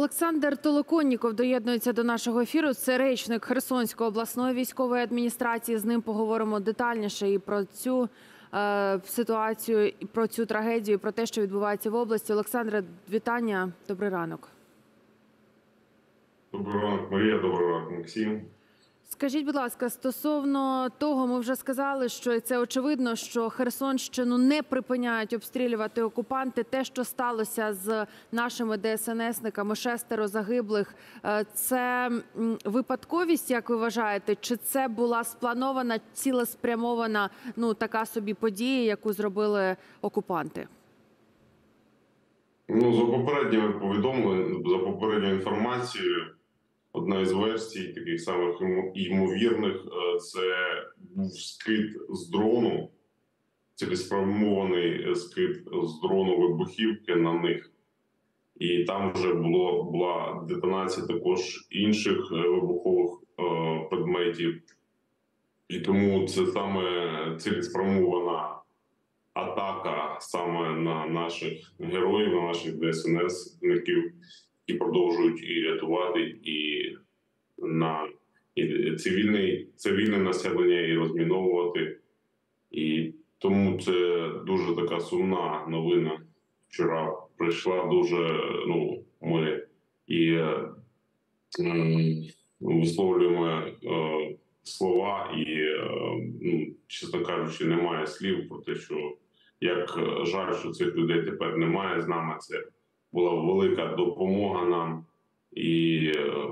Олександр Толоконніков доєднується до нашого ефіру. Це речник Херсонської обласної військової адміністрації. З ним поговоримо детальніше і про цю ситуацію, і про цю трагедію, і про те, що відбувається в області. Олександре, вітання. Добрий ранок. Добрий ранок, Марія. Добрий ранок, Максим. Скажіть, будь ласка, стосовно того, ми вже сказали, що це очевидно, що Херсонщину не припиняють обстрілювати окупанти. Те, що сталося з нашими ДСНСниками, 6 загиблих, це випадковість, як ви вважаєте? Чи це була спланована, цілеспрямована, така собі подія, яку зробили окупанти? За попередніми повідомленнями, за попередньою інформацією, одна із версій, таких самих ймовірних, це був скид з дрону, цілеспрямований скид з дрону вибухівки на них. І там вже була детонація також інших вибухових предметів. І тому це саме цілеспрямована атака саме на наших героїв, на наших ДСНСників, які продовжують і рятувати, і на цивільне населення, і розміновувати. І тому це дуже така сумна новина. Вчора прийшла дуже, ми і висловлюємо слова, і, чесно кажучи, немає слів про те, що як жаль, що цих людей тепер немає з нами. Це була велика допомога нам. І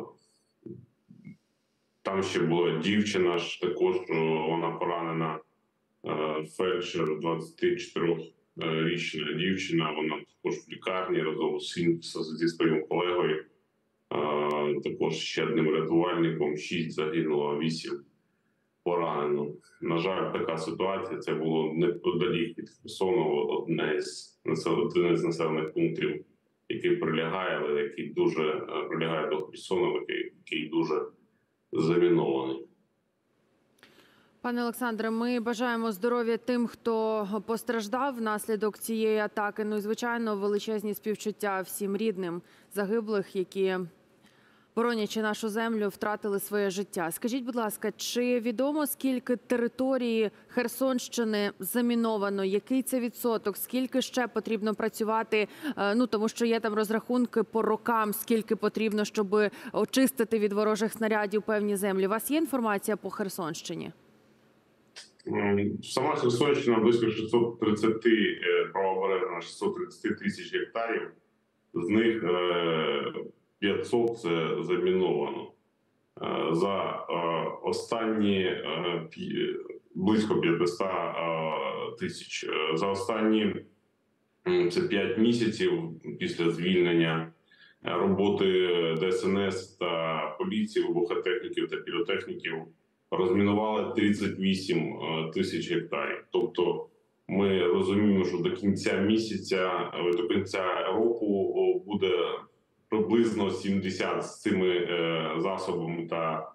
там ще була дівчина, також вона поранена, фельдшер, 24-річна дівчина, вона також в лікарні разом зі своїм колегою, також ще одним рятувальником, 6 загинуло, 8 поранено. На жаль, така ситуація. Це було неподалік від Херсону, один з населених пунктів, який прилягає, але який дуже прилягає до Херсону, який дуже замінований. Пане Олександре, ми бажаємо здоров'я тим, хто постраждав внаслідок цієї атаки. І, звичайно, величезні співчуття всім рідним загиблих, які, боронячи нашу землю, втратили своє життя. Скажіть, будь ласка, чи відомо, скільки території Херсонщини заміновано? Який це відсоток? Скільки ще потрібно працювати? Тому що є там розрахунки по рокам, скільки потрібно, щоб очистити від ворожих снарядів певні землі. У вас є інформація по Херсонщині? Сама Херсонщина близько 630 правобережна, 630 тисяч гектарів. З них 500 це заміновано. За останні близько 500 тисяч. За останні це 5 місяців після звільнення роботи ДСНС та поліції, вибухотехніків та піротехніків розмінували 38 тисяч гектарів. Тобто ми розуміємо, що до кінця місяця, до кінця року буде приблизно 70 з цими засобами та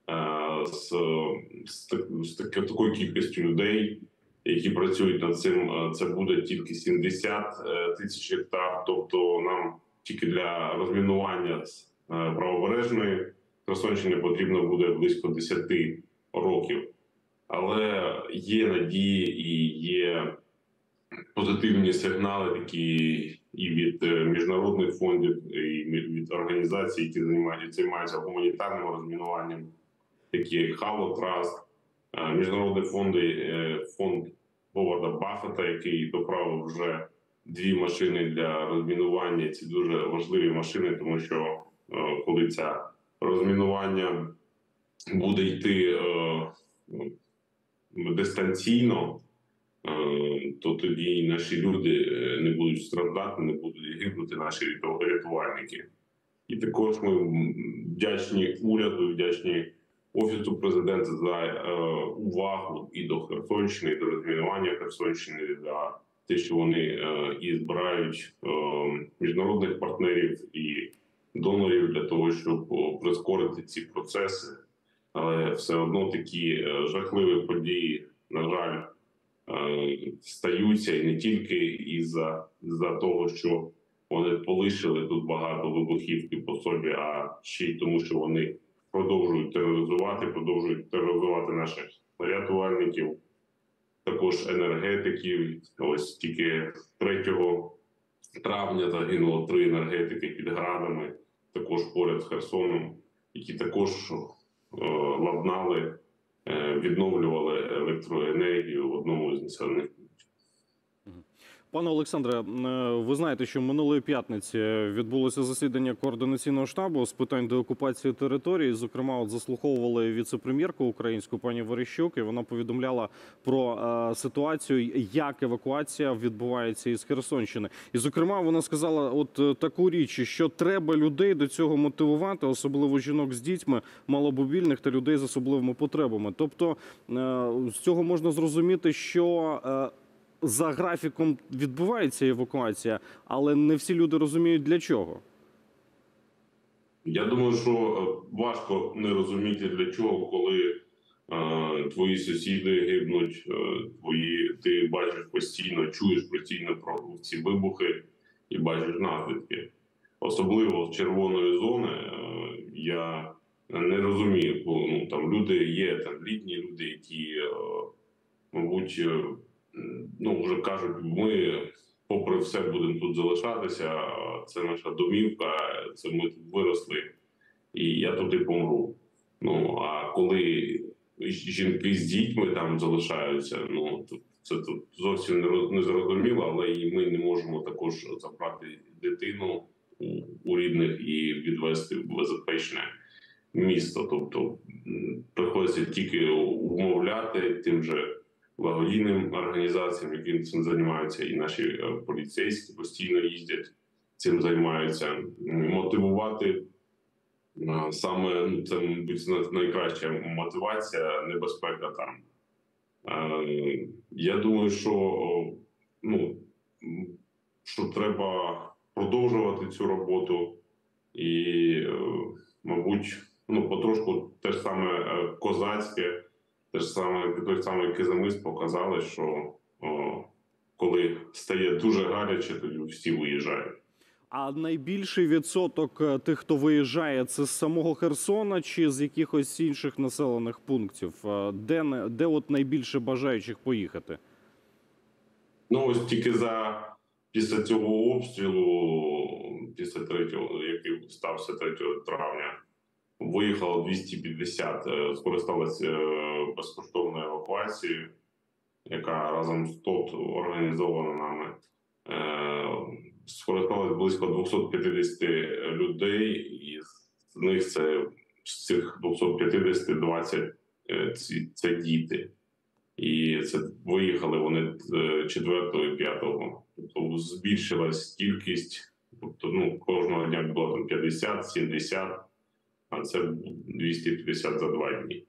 з такою кількістю людей, які працюють над цим. Це буде тільки 70 тисяч гектар. Тобто нам тільки для розмінування правобережної Херсонщини потрібно буде близько 10 років. Але є надії і є позитивні сигнали, такі і від міжнародних фондів, і від організацій, які займаються гуманітарним розмінуванням, такі як Halo Trust, міжнародні фонди, фонд Говарда Баффета, який доправив вже 2 машини для розмінування. Ці дуже важливі машини, тому що коли це розмінування буде йти дистанційно, то тоді і наші люди не будуть страждати, не будуть гибнути наші рятувальники. І також ми вдячні уряду, вдячні Офісу президента за увагу і до Херсонщини, і до розмінування Херсонщини, за те, що вони і збирають міжнародних партнерів і донорів для того, щоб прискорити ці процеси. Але все одно такі жахливі події, на жаль, стаються, і не тільки із-за того, що вони полишили тут багато вибухівки по собі, а ще й тому, що вони продовжують тероризувати наших рятувальників, також енергетиків. Ось тільки 3 травня загинуло 3 енергетики під градами, також поряд з Херсоном, які також ладнали, відновлювали електроенергію в одному з населених пунктів. Пане Олександре, ви знаєте, що минулої п'ятниці відбулося засідання координаційного штабу з питань деокупації території. Зокрема, от заслуховували віце-прем'єрку українську пані Верещук, і вона повідомляла про ситуацію, як евакуація відбувається із Херсонщини. І, зокрема, вона сказала от таку річ, що треба людей до цього мотивувати, особливо жінок з дітьми, маломобільних та людей з особливими потребами. Тобто, з цього можна зрозуміти, що за графіком відбувається евакуація, але не всі люди розуміють, для чого. Я думаю, що важко не розуміти, для чого, коли твої сусіди гибнуть, ти бачиш постійно, чуєш постійно про ці вибухи і бачиш наслідки. Особливо з червоної зони я не розумію, ну, там люди є, там літні люди, які, мабуть, ну, вже кажуть, ми попри все будемо тут залишатися, це наша домівка, це ми тут виросли, і я тут і помру. Ну, а коли жінки з дітьми там залишаються, ну, це тут зовсім не зрозуміло, але і ми не можемо також забрати дитину у рідних і відвести в безпечне місто. Тобто приходиться тільки умовляти тим же благодійним організаціям, які цим займаються, і наші поліцейські постійно їздять, цим займаються. Мотивувати саме, ну, це, мабуть, найкраща мотивація, небезпека там. Я думаю, що треба продовжувати цю роботу і, мабуть, потрошку те ж саме козацьке, той самий Кизимис показали, що коли стає дуже гаряче, тоді всі виїжджають. А найбільший відсоток тих, хто виїжджає, це з самого Херсона чи з якихось інших населених пунктів? Де от найбільше бажаючих поїхати? Ну, ось тільки після цього обстрілу, після 3-го, який стався 3 травня, виїхало 250, скористалися безкоштовною евакуацією, яка разом з ТОТ організована нами. Скористалось близько 250 людей, і з них з цих 250 20 це діти. І це виїхали вони 4-го і 5-го. Тобто збільшилась кількість, тобто, кожного дня було там 50, 70, а це 250 за 2 дні.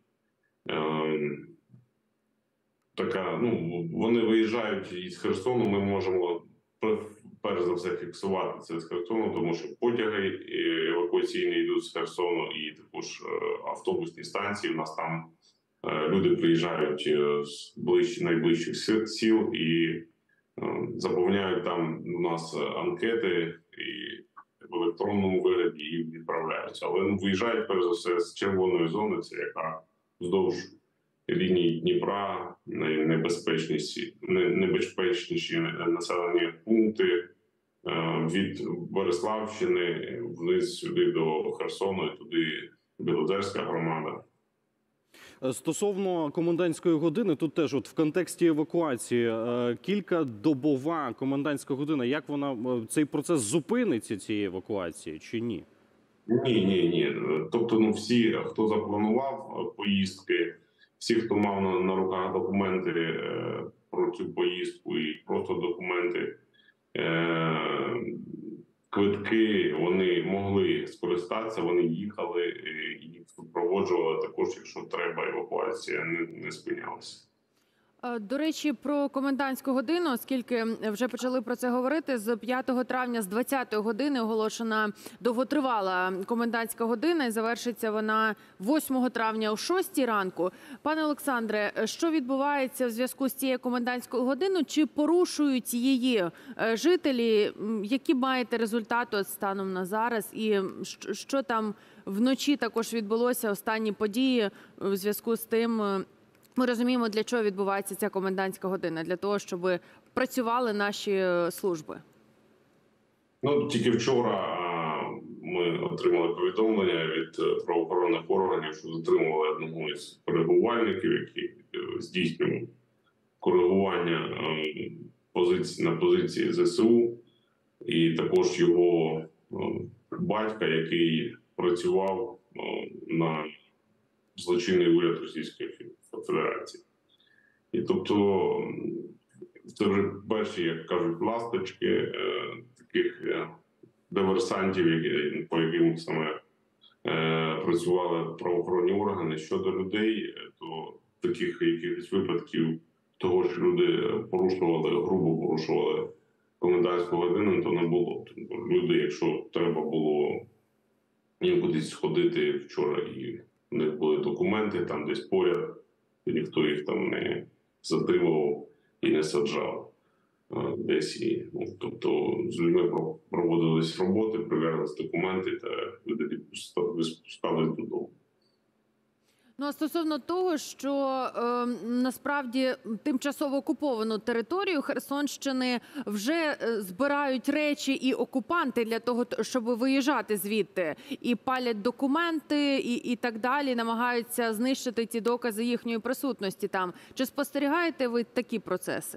Вони виїжджають із Херсону, ми можемо перш за все фіксувати це з Херсону, тому що потяги евакуаційні йдуть з Херсону, і також автобусні станції. У нас там люди приїжджають з найближчих сіл і заповняють там у нас анкети і в електронному вигляді і відправляються. Але виїжджають перш за все з червоної зони, це яка вздовж лінії Дніпра, найнебезпечніші населені пункти від Бориславщини вниз сюди до Херсону і туди Білозерська громада. Стосовно комендантської години, тут теж от в контексті евакуації, кількадобова комендантська година, як цей процес зупиниться, цієї евакуації, чи ні? Ні. Тобто, всі, хто запланував поїздки, всі, хто мав на руках документи про цю поїздку і просто документи, квитки, вони могли скористатися, вони їхали, їх супроводжували також, якщо треба, евакуація не спинялася. До речі, про комендантську годину, оскільки вже почали про це говорити, з 5 травня з 20-ї години оголошена довготривала комендантська година і завершиться вона 8 травня о 6-й ранку. Пане Олександре, що відбувається в зв'язку з цією комендантською годиною? Чи порушують її жителі? Які маєте результати от станом на зараз? І що там вночі також відбулося, останні події в зв'язку з тим? Ми розуміємо, для чого відбувається ця комендантська година, для того, щоб працювали наші служби. Ну, тільки вчора ми отримали повідомлення від правоохоронних органів, що затримували одного із коригувальників, який здійснював коригування на позиції ЗСУ, і також його батька, який працював на злочинний уряд Російської Федерації. І тобто це вже перші, як кажуть, ласточки таких диверсантів, по яким саме працювали правоохоронні органи. Щодо людей, то таких якихось випадків того, що люди грубо порушували комендантську годину, то не було. Тобто люди, якщо треба було їм кудись сходити вчора, і у них були документи там десь поряд, то ніхто їх там не затримував і не саджав десь. Тобто з людьми проводились роботи, перевірялись документи, та люди відпускались додому. Ну, а стосовно того, що насправді тимчасово окуповану територію Херсонщини вже збирають речі і окупанти для того, щоб виїжджати звідти. І палять документи і так далі, намагаються знищити ті докази їхньої присутності там. Чи спостерігаєте ви такі процеси?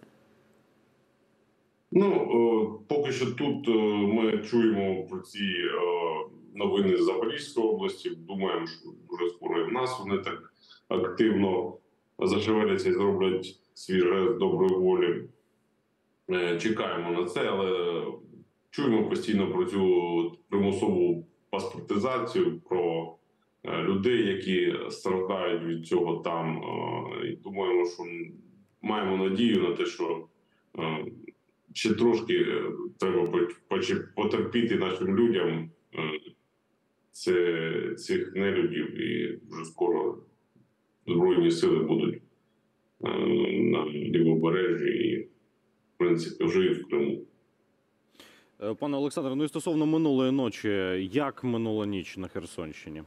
Ну, поки що тут ми чуємо про ці новини з Запорізької області. Думаємо, що дуже скоро і в нас вони так активно зашевеляться і зроблять свій жест доброї волі. Чекаємо на це, але чуємо постійно про цю примусову паспортизацію, про людей, які страждають від цього там. І думаємо, що маємо надію на те, що ще трошки треба потерпіти нашим людям цих нелюдів, і вже скоро Збройні сили будуть на лівобережжі і, в принципі, вже і в Криму. Пане Олександре, ну і стосовно минулої ночі, як минула ніч на Херсонщині?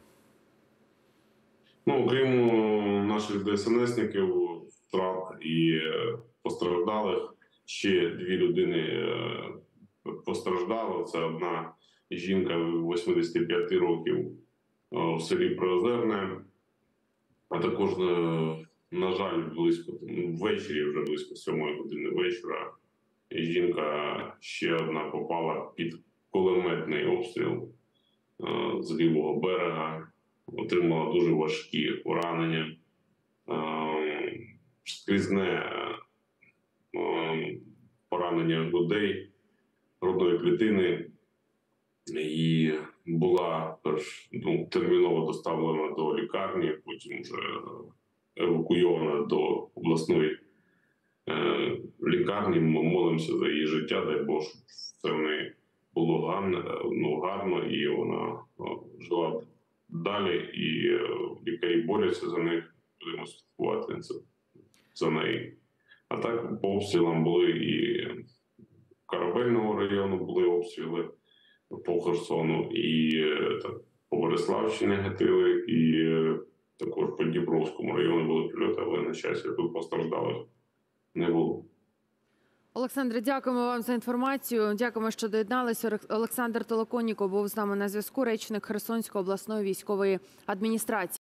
Ну, окрім наших ДСНСників, втрат і постраждалих, ще 2 людини постраждало. Це одна жінка 85 років в селі Приозерне, а також, на жаль, ввечері, вже близько 7 години вечора, жінка ще одна попала під кулеметний обстріл з лівого берега, отримала дуже важкі поранення, скрізне поранення грудей, грудної клітини, і була терміново доставлена до лікарні, потім вже евакуйована до обласної лікарні. Ми молимося за її життя, дай Бог, щоб це в неї було гарно, і вона жила далі, і лікарі борються за них, будемо слідкувати за неї. А так по обстрілам були і Корабельного району були обстріли по Херсону, і по Бориславщині гатили, і також по Дніпровському району були прильоти, але, на щастя, тут постраждалих не було. Олександре, дякуємо вам за інформацію. Дякуємо, що доєдналися. Олександр Толоконніков був з нами на зв'язку, речник Херсонської обласної військової адміністрації.